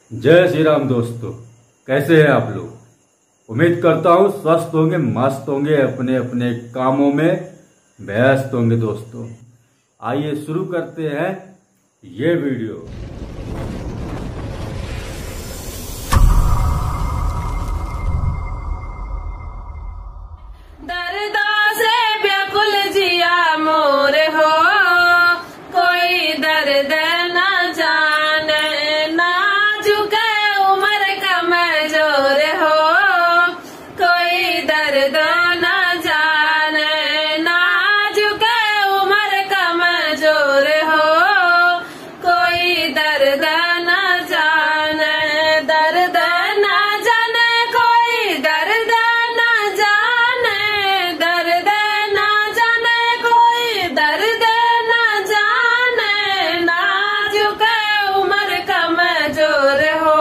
जय श्री राम दोस्तों, कैसे हैं आप लोग। उम्मीद करता हूँ स्वस्थ होंगे, मस्त होंगे, अपने अपने कामों में व्यस्त होंगे। दोस्तों आइए शुरू करते हैं ये वीडियो। दर्दों से व्याकुल जिया मोर हो, कोई दर्द न जाने, नाजुक उम्र कमजोर हो, कोई दर्द न जाने, नाजुक उम्र कमजोर हो, कोई दर्द न जाने, दर्द न जाने, कोई दर्द न जाने, दर्द न जाने, कोई दर्द न जाने, नाजुक उम्र कमजोर हो,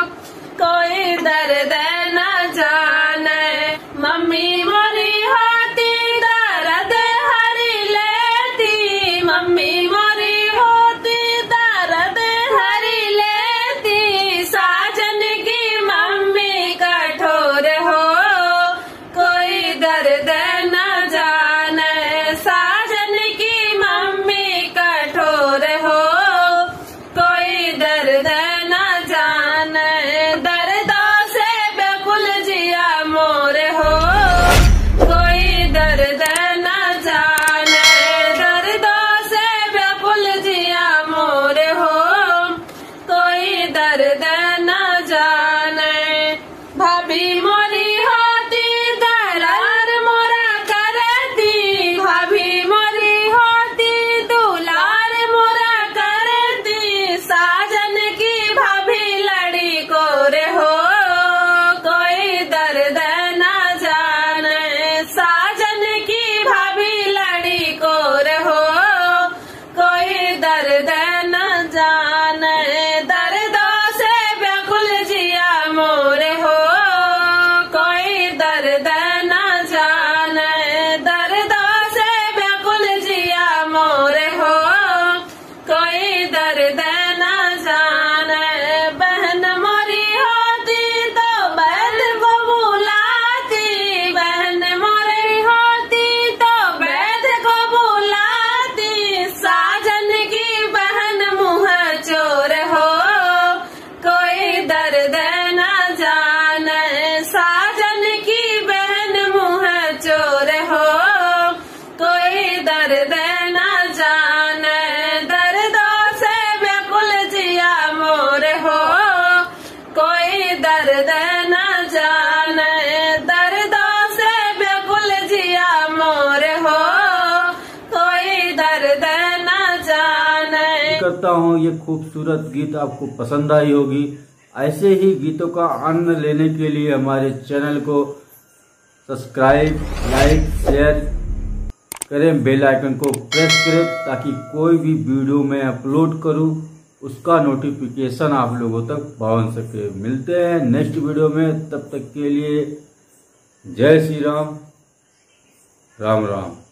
कोई दर्द न जाने। मम्मी मोरी होती दर्द हरी लेती, मम्मी मोरी होती दर्द हरी लेती, साजन की मम्मी कठोर हो, कोई दर्द न जाने, साजन की मम्मी कठोर हो, कोई दर्द न जाने। दर्दों से व्याकुल जिया मोर हो, कोई दर्द न जाने, दर्दों से व्याकुल जिया मोर हो, कोई दर्द न जाने। भाभी मोरी होती दरार मोरा करती, भाभी मोरी होती दुलार मोरा करती, साजन की भाभी लड़ी कोर हो, कोई दर्द न जाने, साजन की भाभी लड़ी कोर हो, कोई दर्द न जाने। दर्दों से व्याकुल जिया मोर हो, कोई दर्द न जाने, दर्दों से व्याकुल जिया मोर हो, कोई दर्द न जाने। बहन मोरी होती तो बैल को बुलाती, बहन मोरी होती तो बैल को बुलाती, साजन की बहन मुँह चोर हो, कोई दर्द न जाने, साजन की बहन मुँह चोर हो, कोई दर्द न जाने। दर्दों से व्याकुल जिया मोर हो, कोई दर्द न जाने, दर्दों से व्याकुल जिया मोर हो, कोई दर्द न जाने। करता हूँ ये खूबसूरत गीत आपको पसंद आई होगी। ऐसे ही गीतों का आनंद लेने के लिए हमारे चैनल को सब्सक्राइब, लाइक, शेयर करें, बेल आइकन को प्रेस करें ताकि कोई भी वीडियो मैं अपलोड करूं उसका नोटिफिकेशन आप लोगों तक पहुंच सके। मिलते हैं नेक्स्ट वीडियो में, तब तक के लिए जय श्री राम, राम राम।